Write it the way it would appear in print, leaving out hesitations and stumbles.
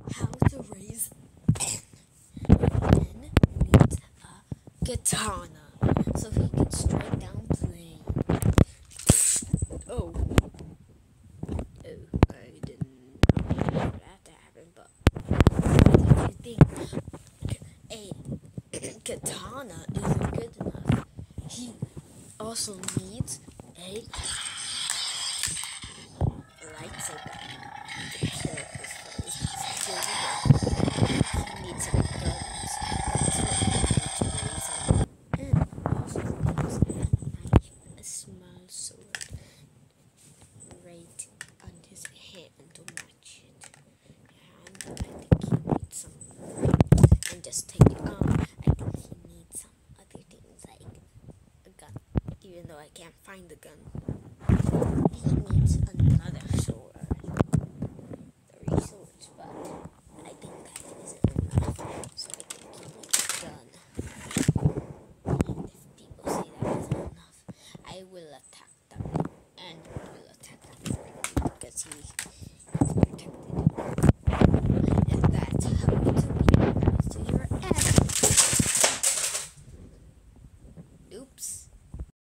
how to raise and needs a katana so he can strike down plane. Oh, I didn't know that to happen, but if you think a katana isn't good enough, he also needs a lightsaber to kill his foes. He needs some guns. That's what he needs to raise him. And also needs a knife, a small sword, right on his hand to match it. And I think he needs some. And just take it on. I think he needs some other things like a gun. Even though I can't find the gun. He needs another sword. 3 swords, but I think that isn't enough. So I think he needs a gun. And if people say that isn't enough, I will attack them. And will attack them because